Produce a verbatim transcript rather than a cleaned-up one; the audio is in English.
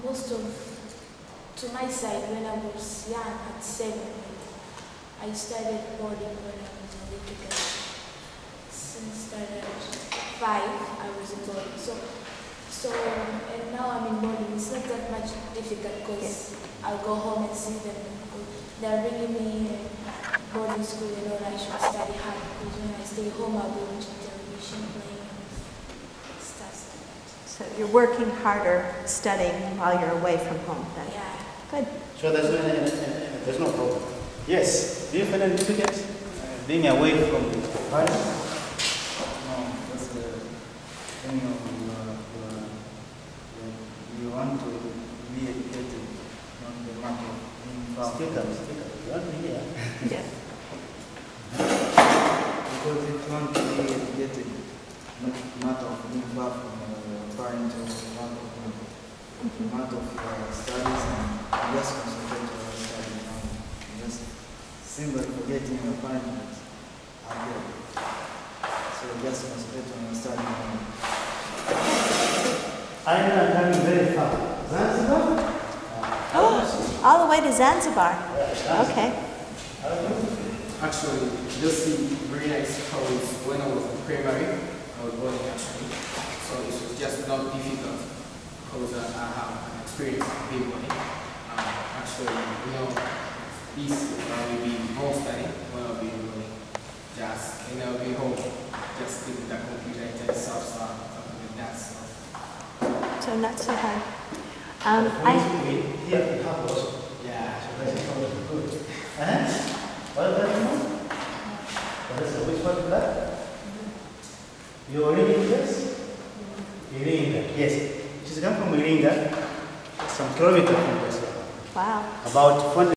most of, to my side, when I was young, at seven, I started boarding when I was a little girl. Since started five, I was in boarding. So, so and now I'm in boarding. It's not that much difficult because yes. I'll go home and see them. They're bringing me boarding school and all. I should study hard because when I stay home, I'll be watching television, playing stuff like that. So you're working harder studying while you're away from home then? Yeah. Good. So there's no, there's no problem. Yes. Do you feel any difficulty uh, being away from the parents? No, that's the thing of uh, uh, you want to be educated, not the matter of being far. Speak up, speak up. You want to hear? Yeah. Because if you want to be educated, not matter of being far from uh, parents or matter of mm-hmm. matter of uh, studies, and just concentrate on your studies now. Just simply forgetting your parents are there. So just concentrate on your studies now. I'm not coming very far. Zanzibar? Oh, all the way to Zanzibar. Yeah, okay. Actually, just very nice because when I was in primary, I was boarding actually. So it was just not difficult because uh, I have an experience being boarding. Um, actually, you know, this will be more study when I'll be boarding. Just, and I'll be home, just take the computer and just self start, something like that. So, So not so hard. Um, I, Here, you have also. yeah. So that's good. Uh-huh. What is that? What is it? Which one is that? You are reading this? Iringa, yes. It is come from Iringa, some kilometers from this. wow. About